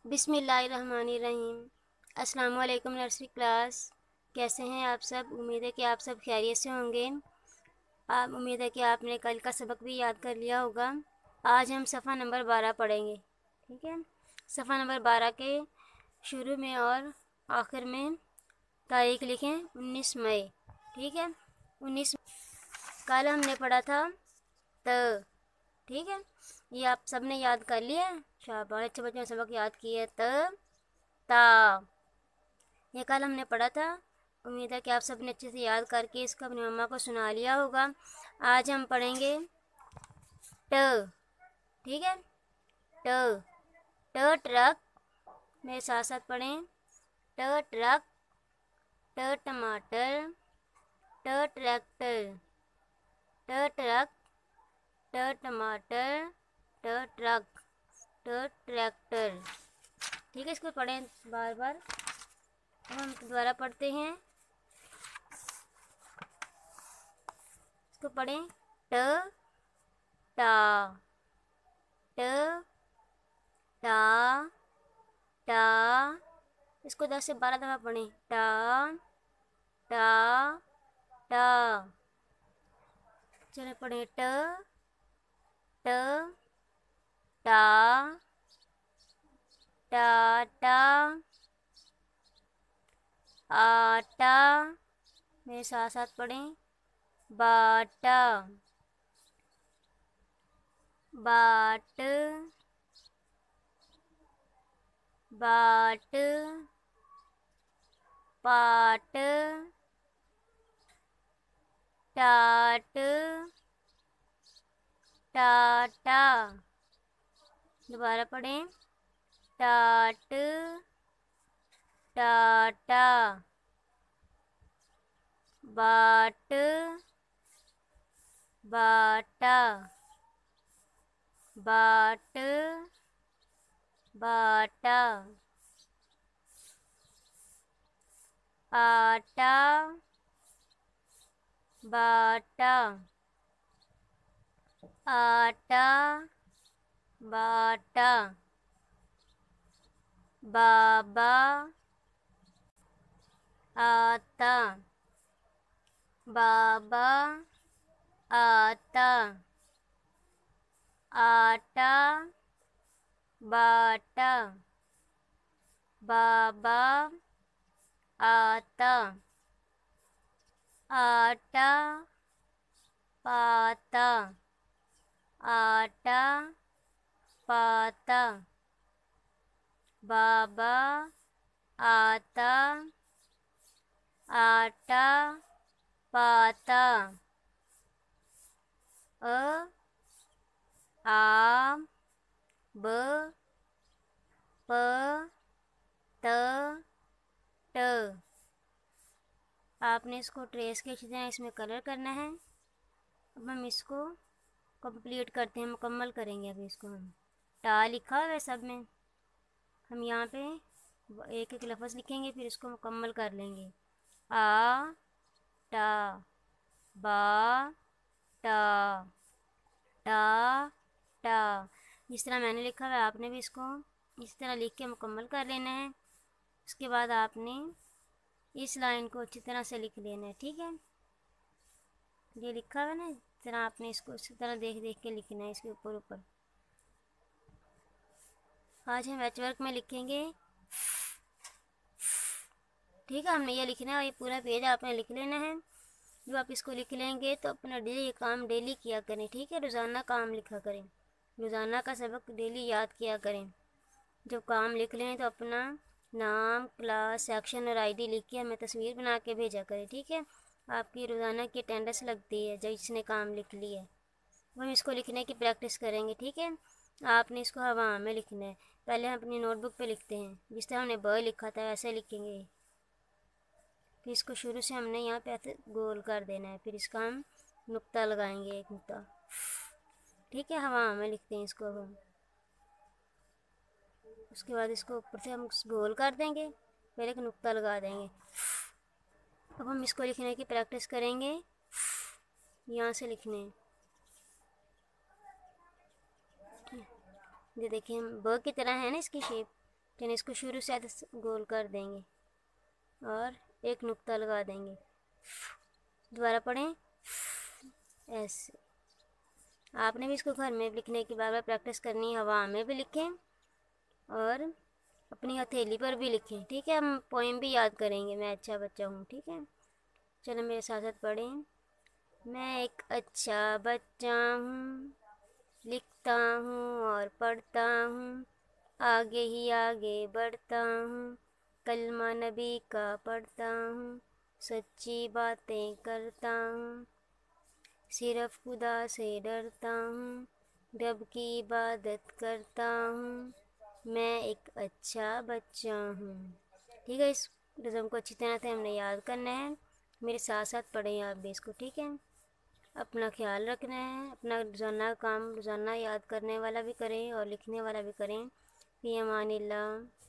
बिस्मिल्लाहिर्रहमानिर्रहीम। अस्सलाम वालेकुम नर्सरी क्लास। कैसे हैं आप सब? उम्मीद है कि आप सब खैरियत से होंगे। उम्मीद है कि आपने कल का सबक भी याद कर लिया होगा। आज हम सफ़ा नंबर 12 पढ़ेंगे। ठीक है, सफ़ा नंबर 12 के शुरू में और आखिर में तारीख लिखें 19 मई। ठीक है, 19 कल हमने पढ़ा था त। ठीक है, ये आप सब ने याद कर लिया है। शाबाश, अच्छे बच्चों ने सबक याद किया। त ता, ये कल हमने पढ़ा था। उम्मीद है कि आप सब ने अच्छे से याद करके इसको अपनी मम्मा को सुना लिया होगा। आज हम पढ़ेंगे ट। ठीक है, ट। ट ट्रक, मेरे साथ साथ पढ़ें। ट ट्रक, ट टमाटर, ट ट्रैक्टर, ट ट्रक, ट टमाटर, ट ट्रक, ट ट्रैक्टर। ठीक है, इसको पढ़ें बार बार। अब हम दोबारा पढ़ते हैं। इसको पढ़ें। ट टा, ट टा टा। इसको 10 से 12 दफ़ा पढ़ें। टा टा टा। चलो पढ़ें। ट ट टा टाटा, आटा, मेरे साथ साथ पढ़ें। बाटा, बाट, बाट, पाट, टाट, टाटा। दोबारा पढ़ें। टाट टाटा, बाट बाटा, बाट बाटा, आटा बाटा, आटा बाटा, बाबा आता, बाबा आता, आटा बाटा, बाबा आता, आटा पाता, आटा पाता, बाबा आता, आटा पाता। अ आ ब प त ट। आपने इसको ट्रेस के अच्छी तरह इसमें कलर करना है। अब हम इसको कंप्लीट करते हैं, मुकम्मल करेंगे। अभी इसको हम टा लिखा हुआ है सब में, हम यहाँ पे एक एक लफ्ज़ लिखेंगे, फिर इसको मुकम्मल कर लेंगे। आ टा, बा टा, टा टा। जिस तरह मैंने लिखा हुआ है आपने भी इसको इस तरह लिख के मुकम्मल कर लेना है। उसके बाद आपने इस लाइन को अच्छी तरह से लिख लेना है। ठीक है, ये लिखा हुआ है ना, इस तरह आपने इसको इसी तरह देख देख के लिखना है इसके ऊपर ऊपर। आज हम पैच वर्क में लिखेंगे। ठीक है, हमने ये लिखना है और ये पूरा पेज आपने लिख लेना है। जब आप इसको लिख लेंगे तो अपना डेली काम डेली किया करें। ठीक है, रोज़ाना काम लिखा करें, रोज़ाना का सबक डेली याद किया करें। जब काम लिख लें तो अपना नाम, क्लास, सेक्शन और आईडी लिख के हमें तस्वीर बना के भेजा करें। ठीक है, आपकी रोज़ाना की अटेंडेंस लगती है जब जिसने काम लिख लिया है। हम इसको लिखने की प्रैक्टिस करेंगे। ठीक है, आपने इसको हवा में लिखना है। पहले हम अपनी नोटबुक पे लिखते हैं, जिस तरह हमने ब लिखा था वैसे लिखेंगे। फिर इसको शुरू से हमने यहाँ पे ऐसे गोल कर देना है, फिर इसका हम नुक्ता लगाएंगे, एक नुक्ता। ठीक है, हवा में लिखते हैं इसको अब हम। उसके बाद इसको ऊपर से हम गोल कर देंगे, फिर एक नुक्ता लगा देंगे। अब हम इसको लिखने की प्रैक्टिस करेंगे। यहाँ से लिखने, ये देखिए हम ब की तरह है ना इसकी शेप, یعنی اس کو شروع سے گول کر دیں گے اور ایک نقطہ لگا دیں گے. دوبارہ پڑھیں ایسے. آپ نے بھی اس کو گھر میں لکھنے کی بار بار پریکٹس کرنی ہے. ہوا میں بھی لکھیں اور اپنی ہتھیلی پر بھی لکھیں. ٹھیک ہے, ہم پوئم بھی یاد کریں گے. میں اچھا بچہ ہوں. ٹھیک ہے, چلو میرے ساتھ ساتھ پڑھیں. میں ایک اچھا بچہ ہوں, لکھتا ہوں اور پڑھتا ہوں, آگے ہی آگے بڑھتا ہوں, کلمہ نبی کا پڑھتا ہوں, سچی باتیں کرتا ہوں, صرف خدا سے ڈرتا ہوں, رب کی عبادت کرتا ہوں, میں ایک اچھا بچہ ہوں. ٹھیک ہے, اس نظم کو اچھی طرح سے ہم نے یاد کرنا ہے. میرے ساتھ ساتھ پڑھیں آپ بھی اس کو. ٹھیک ہے, اپنا خیال رکھنا ہے. اپنا روزانہ کام روزانہ یاد کرنے والا بھی کریں اور لکھنے والا بھی کریں. فی امان اللہ.